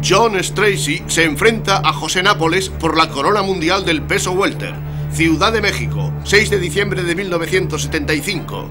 John Stracey se enfrenta a José Nápoles por la corona mundial del peso welter. Ciudad de México, 6 de diciembre de 1975.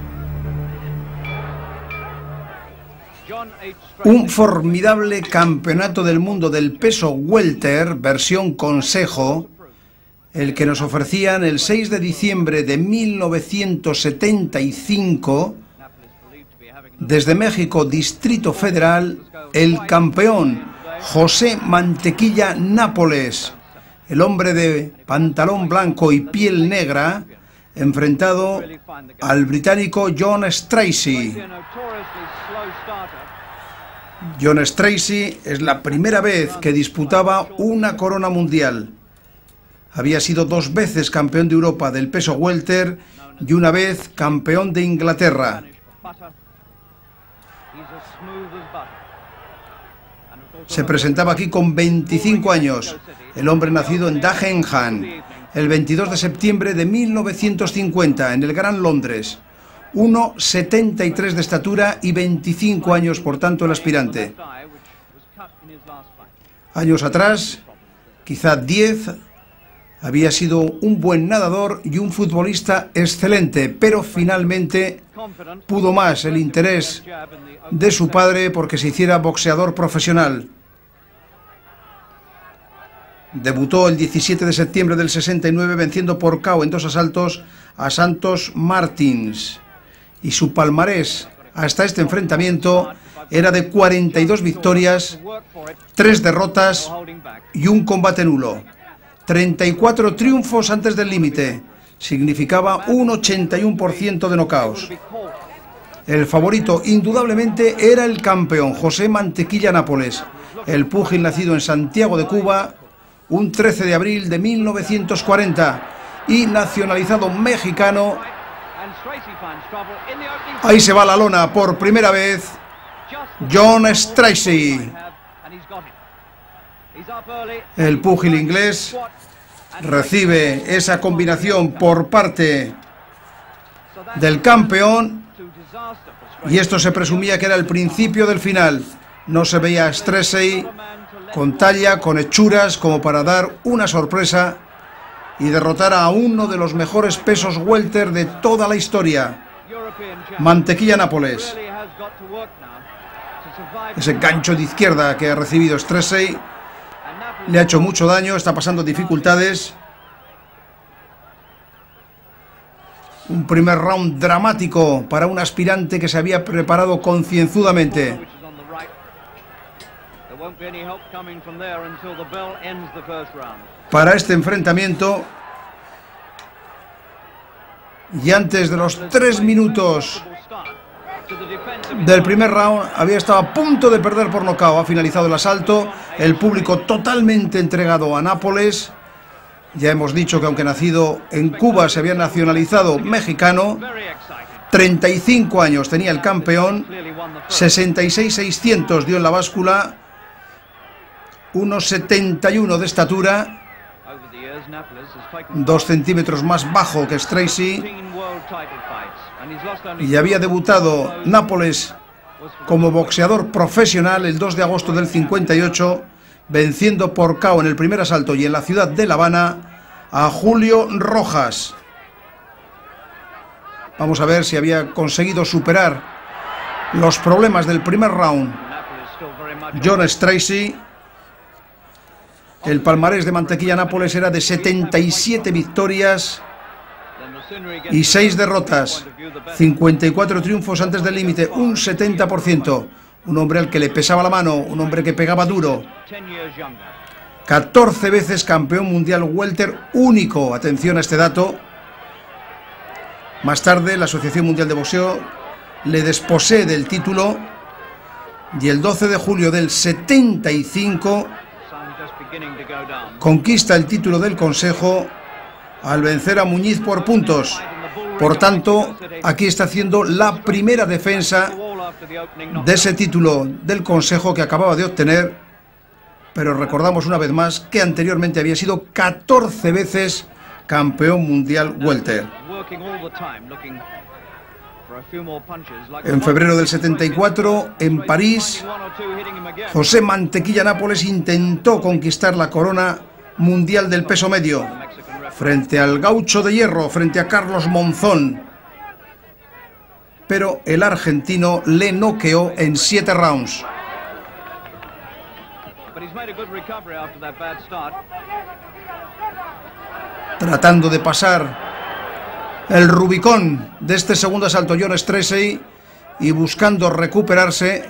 Un formidable campeonato del mundo del peso welter, versión consejo, el que nos ofrecían el 6 de diciembre de 1975, desde México, Distrito Federal, el campeón José Mantequilla Nápoles, el hombre de pantalón blanco y piel negra, enfrentado al británico John Stracey. John Stracey es la primera vez que disputaba una corona mundial. Había sido 2 veces campeón de Europa del peso welter y una vez campeón de Inglaterra. Se presentaba aquí con 25 años, el hombre nacido en Dagenham, el 22 de septiembre de 1950, en el Gran Londres. 1,73 de estatura y 25 años, por tanto, el aspirante. Años atrás, quizá 10, había sido un buen nadador y un futbolista excelente, pero finalmente pudo más el interés de su padre porque se hiciera boxeador profesional. Debutó el 17 de septiembre del 69 venciendo por KO en 2 asaltos a Santos Martins. Y su palmarés hasta este enfrentamiento era de 42 victorias, 3 derrotas y 1 combate nulo. 34 triunfos antes del límite. Significaba un 81% de knockouts. El favorito indudablemente era el campeón José Mantequilla Nápoles, el púgil nacido en Santiago de Cuba un 13 de abril de 1940 y nacionalizado mexicano. Ahí se va la lona por primera vez John Stracey. El púgil inglés recibe esa combinación por parte del campeón y esto se presumía que era el principio del final. No se veía a Stracey con talla, con hechuras, como para dar una sorpresa y derrotar a uno de los mejores pesos welter de toda la historia, Mantequilla Nápoles. Ese gancho de izquierda que ha recibido Stracey le ha hecho mucho daño, está pasando dificultades. Un primer round dramático para un aspirante que se había preparado concienzudamente. Para este enfrentamiento, y antes de los 3 minutos del primer round, había estado a punto de perder por nocaut. Ha finalizado el asalto, el público totalmente entregado a Nápoles. Ya hemos dicho que aunque nacido en Cuba se había nacionalizado mexicano. 35 años tenía el campeón, 66,600 dio en la báscula, 1,71 de estatura, 2 centímetros más bajo que Stracey, y había debutado Nápoles como boxeador profesional el 2 de agosto del 58, venciendo por KO en el primer asalto y en la ciudad de La Habana a Julio Rojas. Vamos a ver si había conseguido superar los problemas del primer round John Stracey. El palmarés de Mantequilla Nápoles era de 77 victorias y 6 derrotas, 54 triunfos antes del límite, un 70%. Un hombre al que le pesaba la mano, un hombre que pegaba duro. 14 veces campeón mundial welter, único, atención a este dato. Más tarde la Asociación Mundial de Boxeo le desposee del título y el 12 de julio del 75 conquista el título del Consejo al vencer a Muñiz por puntos. Por tanto, aquí está haciendo la primera defensa de ese título del Consejo que acababa de obtener, pero recordamos una vez más que anteriormente había sido 14 veces campeón mundial welter. En febrero del 74, en París, José Mantequilla Nápoles intentó conquistar la corona mundial del peso medio frente al gaucho de hierro, frente a Carlos Monzón. Pero el argentino le noqueó en 7 rounds. Tratando de pasar el Rubicón de este segundo asalto, John Stracey, y buscando recuperarse.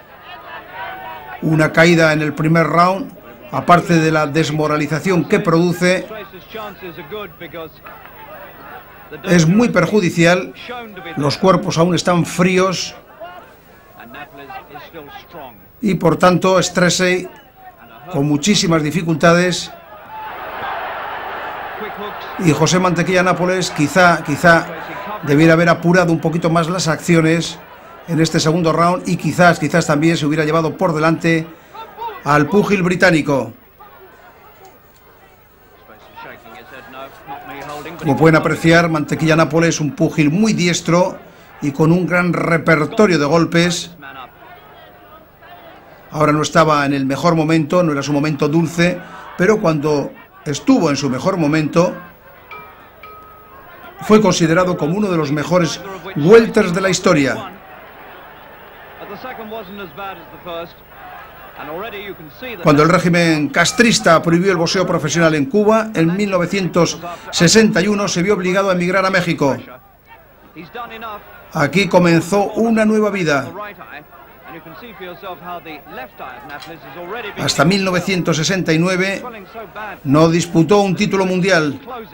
Una caída en el primer round, aparte de la desmoralización que produce, es muy perjudicial. Los cuerpos aún están fríos y por tanto Stracey con muchísimas dificultades, y José Mantequilla Nápoles quizá debiera haber apurado un poquito más las acciones en este segundo round, y quizás también se hubiera llevado por delante al púgil británico. Como pueden apreciar, Mantequilla Nápoles es un púgil muy diestro y con un gran repertorio de golpes. Ahora no estaba en el mejor momento, no era su momento dulce, pero cuando estuvo en su mejor momento fue considerado como uno de los mejores welters de la historia. Cuando el régimen castrista prohibió el boxeo profesional en Cuba, en 1961 se vio obligado a emigrar a México. Aquí comenzó una nueva vida. Hasta 1969 no disputó un título mundial.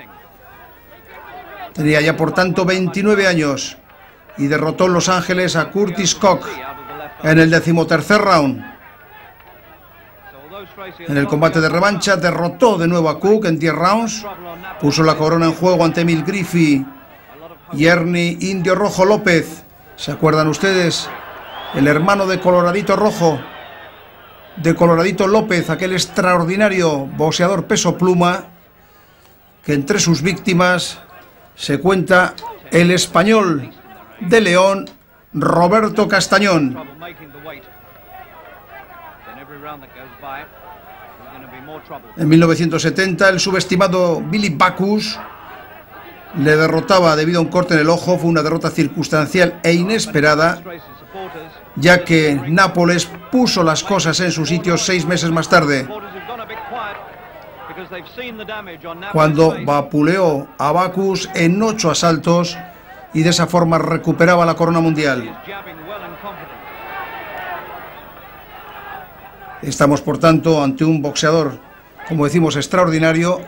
Tenía ya por tanto 29 años y derrotó en Los Ángeles a Curtis Koch en el 13º round. En el combate de revancha derrotó de nuevo a Cook en 10 rounds, puso la corona en juego ante Emil Griffey y Ernie Indio Rojo López. ¿Se acuerdan ustedes? El hermano de Coloradito Rojo, de Coloradito López, aquel extraordinario boxeador peso pluma, que entre sus víctimas se cuenta el español de León, Roberto Castañón. En 1970 el subestimado Billy Backus le derrotaba debido a un corte en el ojo. Fue una derrota circunstancial e inesperada, ya que Nápoles puso las cosas en su sitio 6 meses más tarde, cuando vapuleó a Backus en 8 asaltos y de esa forma recuperaba la corona mundial. Estamos por tanto ante un boxeador, como decimos, extraordinario.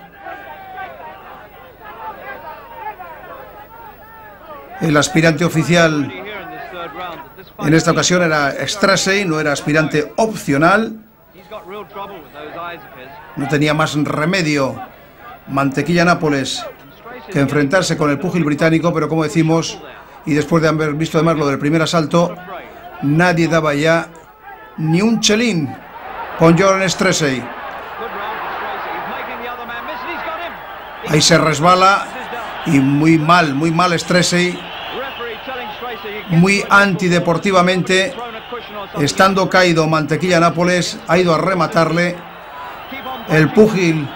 El aspirante oficial en esta ocasión era Stracey, no era aspirante opcional. No tenía más remedio Mantequilla Nápoles que enfrentarse con el púgil británico, pero como decimos, y después de haber visto además lo del primer asalto, nadie daba ya ni un chelín con John Stracey. Ahí se resbala y muy mal Stracey, muy antideportivamente. Estando caído Mantequilla Nápoles, ha ido a rematarle. El púgil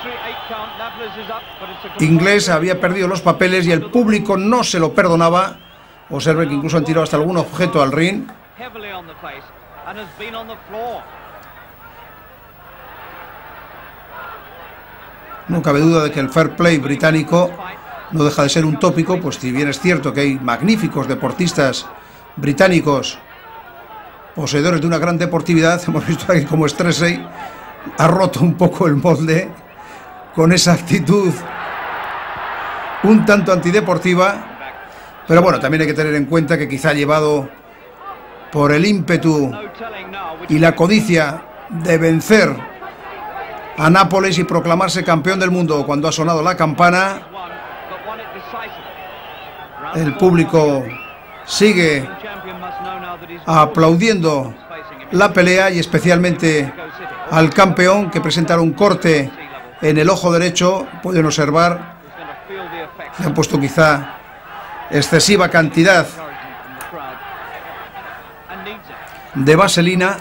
inglés había perdido los papeles y el público no se lo perdonaba. Observen que incluso han tirado hasta algún objeto al ring. No cabe duda de que el fair play británico no deja de ser un tópico, pues si bien es cierto que hay magníficos deportistas británicos poseedores de una gran deportividad, hemos visto aquí como Stracey ha roto un poco el molde con esa actitud un tanto antideportiva. Pero bueno, también hay que tener en cuenta que quizá llevado por el ímpetu y la codicia de vencer a Nápoles y proclamarse campeón del mundo, cuando ha sonado la campana, el público sigue aplaudiendo la pelea, y especialmente al campeón, que presenta un corte en el ojo derecho. Pueden observar, le han puesto quizá excesiva cantidad de vaselina.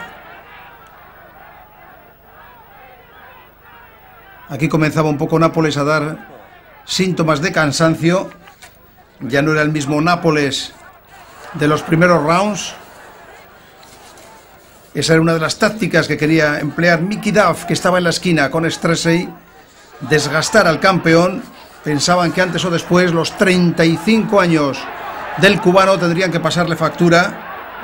Aquí comenzaba un poco Nápoles a dar síntomas de cansancio. Ya no era el mismo Nápoles de los primeros rounds. Esa era una de las tácticas que quería emplear Mickey Duff, que estaba en la esquina con Stracey. Desgastar al campeón. Pensaban que antes o después los 35 años del cubano tendrían que pasarle factura.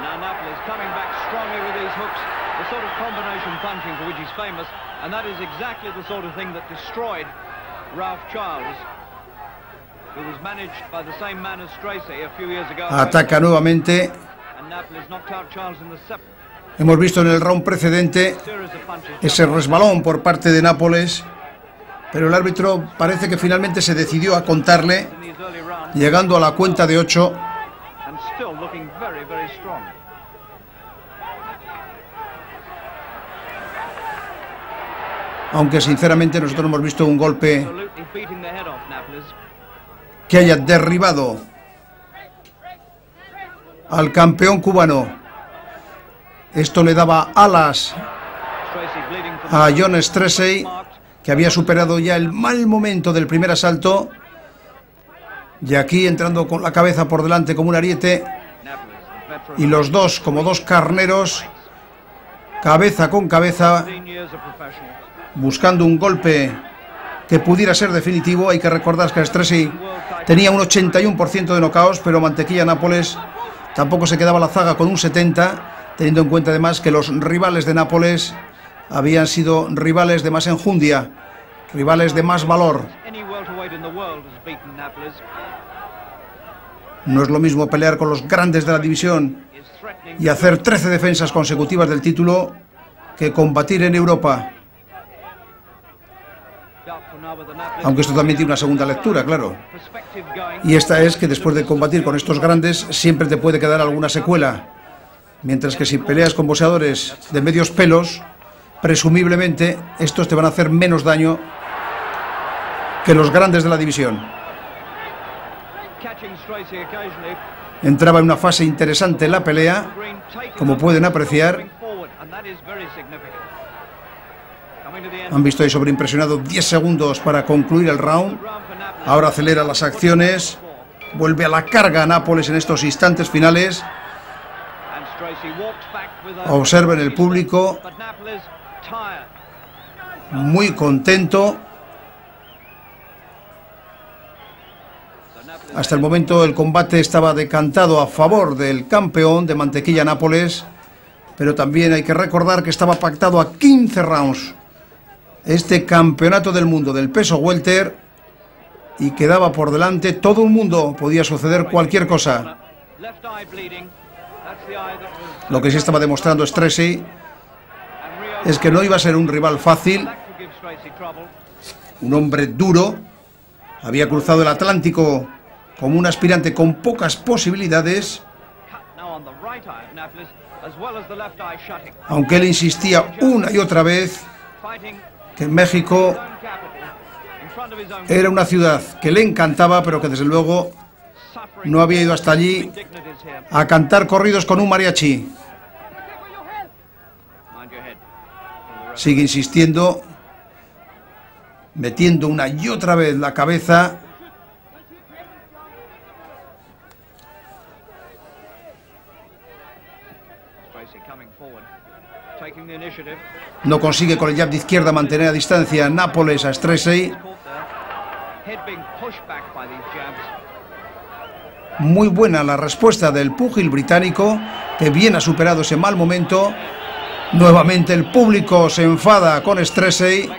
Ataca nuevamente. Hemos visto en el round precedente ese resbalón por parte de Nápoles, pero el árbitro parece que finalmente se decidió a contarle, llegando a la cuenta de 8. Aunque sinceramente nosotros hemos visto un golpe que haya derribado al campeón cubano. Esto le daba alas a John Stracey, que había superado ya el mal momento del primer asalto. Y aquí entrando con la cabeza por delante como un ariete. Y los dos como dos carneros, cabeza con cabeza, buscando un golpe que pudiera ser definitivo. Hay que recordar que Stracey tenía un 81% de knockouts, pero Mantequilla Nápoles tampoco se quedaba la zaga con un 70%, teniendo en cuenta además que los rivales de Nápoles habían sido rivales de más enjundia, rivales de más valor. No es lo mismo pelear con los grandes de la división y hacer 13 defensas consecutivas del título que combatir en Europa. Aunque esto también tiene una segunda lectura, claro. Y esta es que después de combatir con estos grandes siempre te puede quedar alguna secuela. Mientras que si peleas con boxeadores de medios pelos, presumiblemente estos te van a hacer menos daño que los grandes de la división. Entraba en una fase interesante la pelea, como pueden apreciar. Han visto ahí sobreimpresionado 10 segundos para concluir el round. Ahora acelera las acciones. Vuelve a la carga Nápoles en estos instantes finales. Observen el público, muy contento. Hasta el momento el combate estaba decantado a favor del campeón de Mantequilla Nápoles, pero también hay que recordar que estaba pactado a 15 rounds este campeonato del mundo del peso welter, y quedaba por delante todo un mundo, podía suceder cualquier cosa. Lo que sí estaba demostrando Stracey es que no iba a ser un rival fácil, un hombre duro. Había cruzado el Atlántico como un aspirante con pocas posibilidades, aunque él insistía una y otra vez que México era una ciudad que le encantaba, pero que desde luego no había ido hasta allí a cantar corridos con un mariachi. Sigue insistiendo, metiendo una y otra vez la cabeza. No consigue con el jab de izquierda mantener a distancia Nápoles a Stracey. Muy buena la respuesta del púgil británico, que bien ha superado ese mal momento. Nuevamente el público se enfada con Stracey.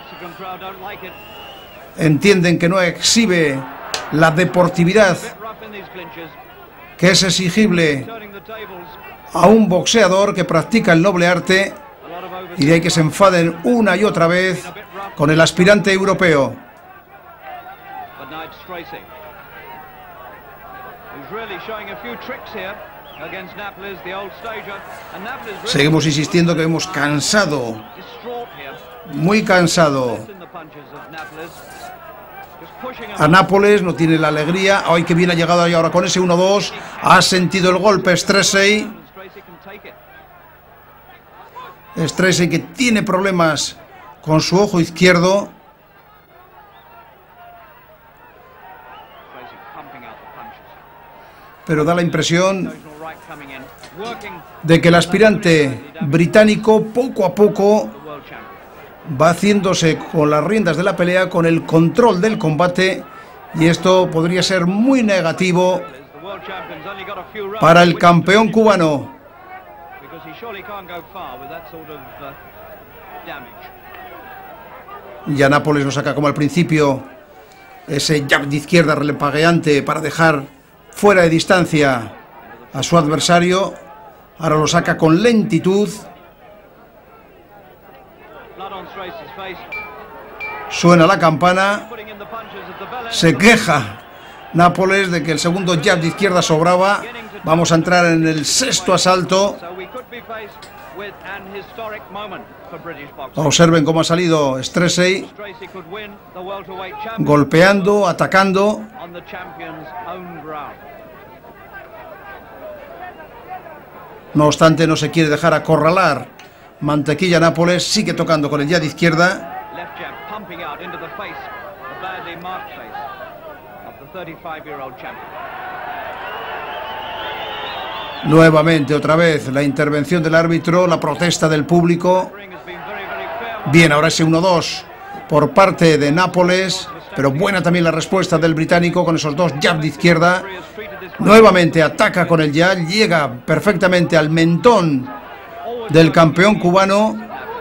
Entienden que no exhibe la deportividad que es exigible a un boxeador que practica el noble arte, y de ahí que se enfaden una y otra vez con el aspirante europeo. Seguimos insistiendo que hemos cansado, muy cansado a Nápoles. No tiene la alegría. Hoy que bien ha llegado ahí ahora con ese 1-2. Ha sentido el golpe Stracey. Stracey, que tiene problemas con su ojo izquierdo. Pero da la impresión de que el aspirante británico poco a poco va haciéndose con las riendas de la pelea, con el control del combate, y esto podría ser muy negativo para el campeón cubano. Ya Nápoles nos saca como al principio ese jab de izquierda relampagueante para dejar fuera de distancia a su adversario. Ahora lo saca con lentitud. Suena la campana. Se queja Nápoles de que el segundo jab de izquierda sobraba. Vamos a entrar en el sexto asalto. Observen cómo ha salido Stracey, golpeando, atacando. No obstante, no se quiere dejar acorralar. Mantequilla Nápoles sigue tocando con el jab de izquierda. Nuevamente, otra vez, la intervención del árbitro, la protesta del público. Bien, ahora ese 1-2 por parte de Nápoles, pero buena también la respuesta del británico con esos dos jabs de izquierda. Nuevamente ataca con el jab, llega perfectamente al mentón del campeón cubano.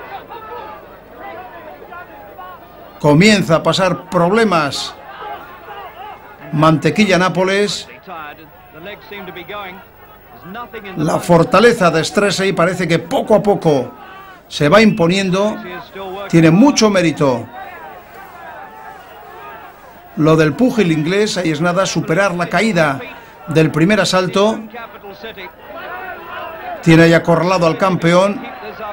Comienza a pasar problemas Mantequilla Nápoles. La fortaleza de Stracey parece que poco a poco se va imponiendo. Tiene mucho mérito lo del púgil inglés. Ahí es nada, superar la caída del primer asalto. Tiene ahí acorralado al campeón.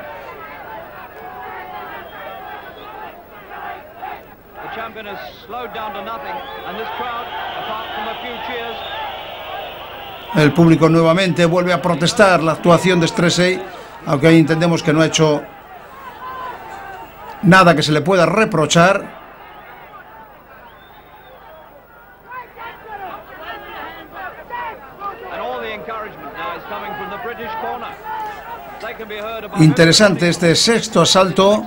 El público nuevamente vuelve a protestar la actuación de Stracey, aunque ahí entendemos que no ha hecho nada que se le pueda reprochar. Interesante este sexto asalto.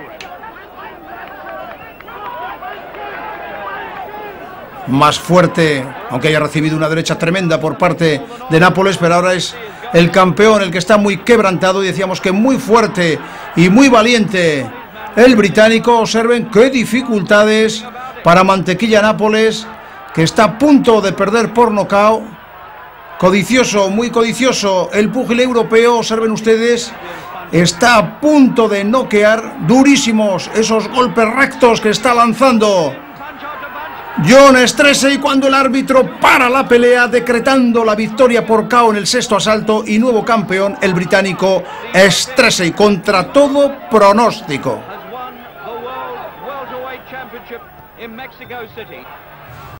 Más fuerte, aunque haya recibido una derecha tremenda por parte de Nápoles, pero ahora es el campeón el que está muy quebrantado, y decíamos que muy fuerte y muy valiente el británico. Observen qué dificultades para Mantequilla Nápoles, que está a punto de perder por nocaut. Codicioso, muy codicioso el púgil europeo. Observen ustedes, está a punto de noquear. Durísimos esos golpes rectos que está lanzando John Stracey, cuando el árbitro para la pelea, decretando la victoria por KO en el sexto asalto, y nuevo campeón el británico Stracey, contra todo pronóstico.